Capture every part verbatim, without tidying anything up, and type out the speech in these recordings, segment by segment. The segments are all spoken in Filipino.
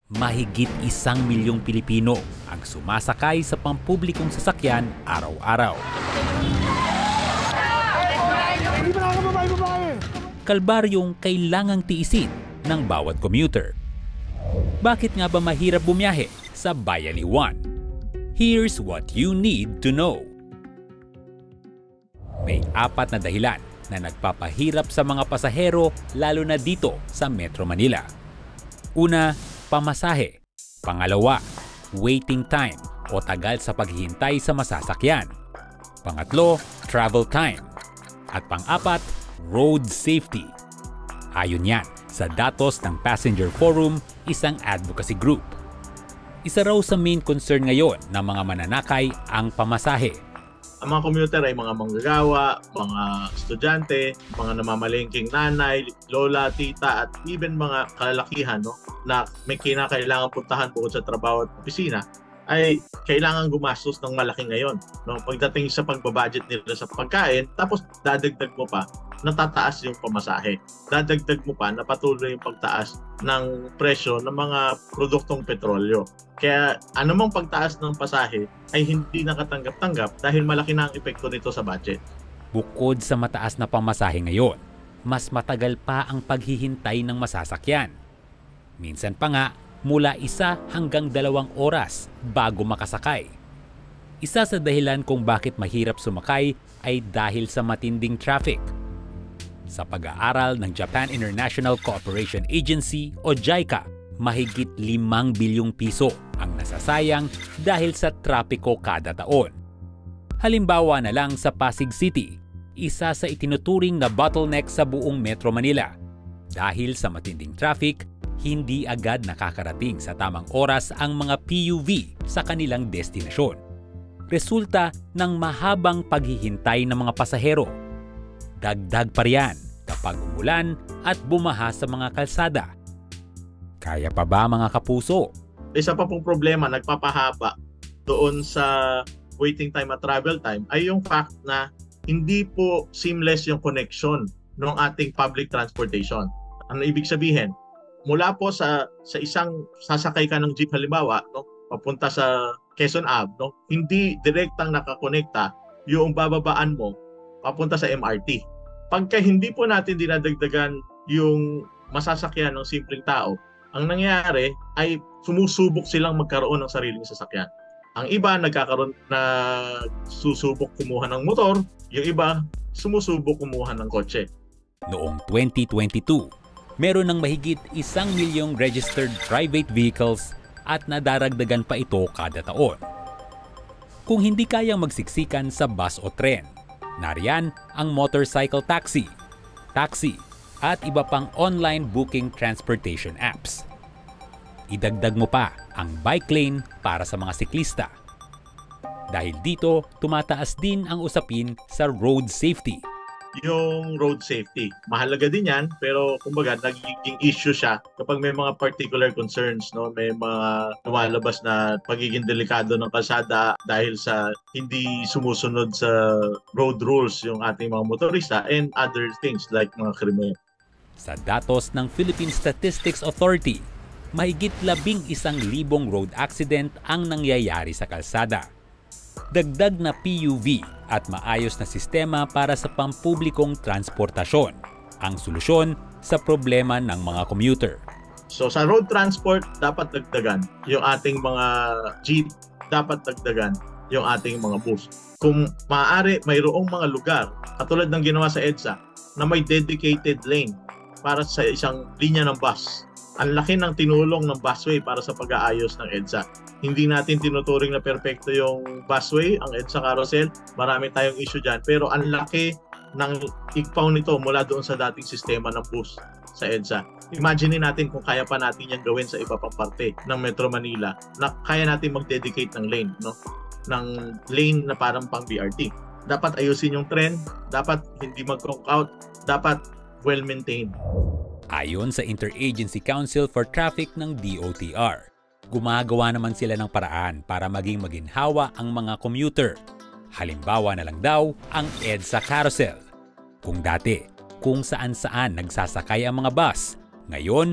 Mahigit isang milyong Pilipino ang sumasakay sa pampublikong sasakyan araw-araw. Kalbaryong kailangang tiisin ng bawat commuter. Bakit nga ba mahirap bumiyahe sa Bayani One? Here's what you need to know. May apat na dahilan na nagpapahirap sa mga pasahero lalo na dito sa Metro Manila. Una, pamasahe. Pangalawa, waiting time o tagal sa paghihintay sa masasakyan. Pangatlo, travel time. At pang-apat, road safety. Ayon yan sa datos ng Passenger Forum, isang advocacy group. Isa raw sa main concern ngayon ng mga mananakay ang pamasahe. Ang mga commuter ay mga manggagawa, mga estudyante, mga namamalengking nanay, lola, tita, at even mga kalalakihan, no, na may kinakailangan puntahan bukod sa trabaho at opisina, ay kailangan gumastos ng malaki ngayon. No? Pagdating sa pagbabudget nila sa pagkain, tapos dadagdag mo pa, natataas yung pamasahe. Dadagdag mo pa, napatuloy yung pagtaas ng presyo ng mga produktong petrolyo. Kaya anumang pagtaas ng pasahe ay hindi nakatanggap-tanggap dahil malaki na ang epekto nito sa budget. Bukod sa mataas na pamasahe ngayon, mas matagal pa ang paghihintay ng masasakyan. Minsan pa nga, mula isa hanggang dalawang oras bago makasakay. Isa sa dahilan kung bakit mahirap sumakay ay dahil sa matinding traffic. Sa pag-aaral ng Japan International Cooperation Agency o JICA, mahigit limang bilyong piso ang nasasayang dahil sa trapiko kada taon. Halimbawa na lang sa Pasig City, isa sa itinuturing na bottleneck sa buong Metro Manila. Dahil sa matinding traffic, hindi agad nakakarating sa tamang oras ang mga P U V sa kanilang destinasyon. Resulta ng mahabang paghihintay ng mga pasahero. Dagdag pa riyan kapag umulan at bumaha sa mga kalsada. Kaya pa ba mga kapuso? Isa pa pong problema nagpapahaba doon sa waiting time at travel time ay yung fact na hindi po seamless yung connection ng ating public transportation. Ano ibig sabihin? Mula po sa sa isang sasakay ka ng jeep halimbawa, no, papunta sa Quezon Ave, no, hindi direktang nakakonekta yung bababaan mo papunta sa M R T. Pagka hindi po natin dinadagdagan yung masasakyan ng simpleng tao, ang nangyayari ay sumusubok silang magkaroon ng sariling sasakyan. Ang iba nagkakaroon na susubok kumuha ng motor, yung iba sumusubok kumuha ng kotse. Noong twenty twenty-two, meron ng mahigit isang milyong registered private vehicles at nadaragdagan pa ito kada taon. Kung hindi kayang magsiksikan sa bus o tren, nariyan ang motorcycle taxi, taxi, at iba pang online booking transportation apps. Idagdag mo pa ang bike lane para sa mga siklista. Dahil dito, tumataas din ang usapin sa road safety. Yung road safety, mahalaga din yan, pero kumbaga nagiging issue siya kapag may mga particular concerns, no, may mga lumalabas na pagiging delikado ng kalsada dahil sa hindi sumusunod sa road rules yung ating mga motorista and other things like mga krimen. Sa datos ng Philippine Statistics Authority, mahigit labing isang libong road accident ang nangyayari sa kalsada. Dagdag na P U V at maayos na sistema para sa pampublikong transportasyon ang solusyon sa problema ng mga commuter. So sa road transport, dapat dagdagan yung ating mga jeep, dapat dagdagan yung ating mga bus. Kung maaari, mayroong mga lugar, katulad ng ginawa sa EDSA, na may dedicated lane para sa isang linya ng bus. Ang laki ng tinulong ng busway para sa pag-aayos ng EDSA. Hindi natin tinuturing na perpekto yung busway, ang EDSA carousel. Marami tayong issue dyan. Pero ang laki ng igpaw nito mula doon sa dating sistema ng bus sa EDSA. Imagine natin kung kaya pa natin yan gawin sa iba pang parte ng Metro Manila na kaya natin mag-dedicate ng lane, no? Ng lane na parang pang B R T. Dapat ayusin yung trend, dapat hindi mag-conk out, dapat well-maintained. Ayon sa Interagency Council for Traffic ng D O T R, gumagawa naman sila ng paraan para maging maginhawa ang mga commuter. Halimbawa na lang daw ang EDSA Carousel. Kung dati, kung saan-saan nagsasakay ang mga bus, ngayon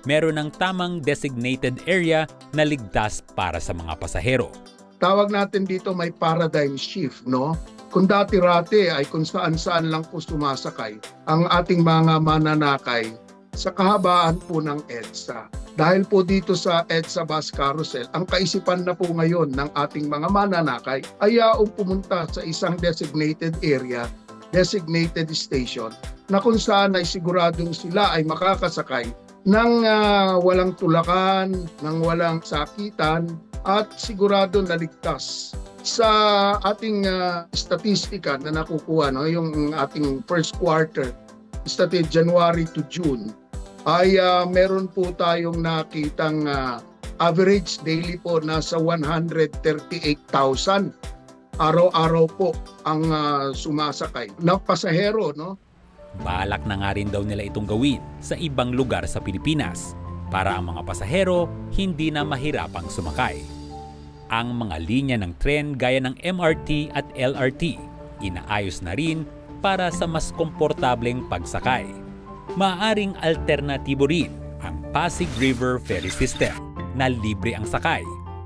meron ng tamang designated area na ligtas para sa mga pasahero. Tawag natin dito may paradigm shift, no? Kung dati-rati ay kung saan-saan lang po sumasakay ang ating mga mananakay sa kahabaan po ng EDSA. Dahil po dito sa EDSA Bus Carousel, ang kaisipan na po ngayon ng ating mga mananakay ay yaong pumunta sa isang designated area, designated station, na kung saan ay siguradong sila ay makakasakay ng uh, walang tulakan, ng walang sakitan, at sigurado na ligtas. Sa ating uh, statistika na nakukuha, no, yung ating first quarter, stated January to June, ay uh, meron po tayong nakitang uh, average daily po nasa one hundred thirty-eight thousand. Araw-araw po ang uh, sumasakay ng pasahero, no? Balak na nga rin daw nila itong gawin sa ibang lugar sa Pilipinas para ang mga pasahero hindi na mahirapang sumakay. Ang mga linya ng tren gaya ng M R T at L R T inaayos na rin para sa mas komportableng pagsakay. Maaaring alternatibo rin ang Pasig River Ferry System na libre ang sakay.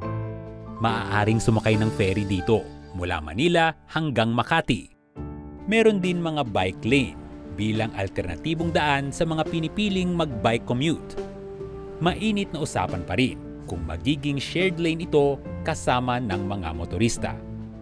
Maaaring sumakay ng ferry dito mula Manila hanggang Makati. Meron din mga bike lane bilang alternatibong daan sa mga pinipiling mag-bike commute. Mainit na usapan pa rin kung magiging shared lane ito kasama ng mga motorista.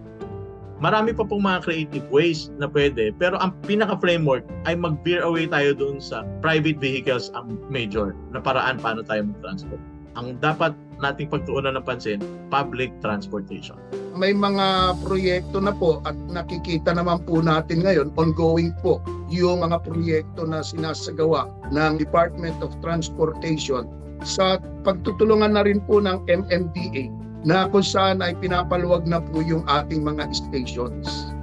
Marami pa pong mga creative ways na pwede, pero ang pinaka-framework ay mag-veer away tayo doon sa private vehicles ang major na paraan paano tayo mag-transport. Ang dapat nating pagtuunan ng pansin, public transportation. May mga proyekto na po at nakikita naman po natin ngayon, ongoing po, yung mga proyekto na sinasagawa ng Department of Transportation sa pagtutulungan na rin po ng M M D A na kung saan ay pinapaluwag na po yung ating mga stations.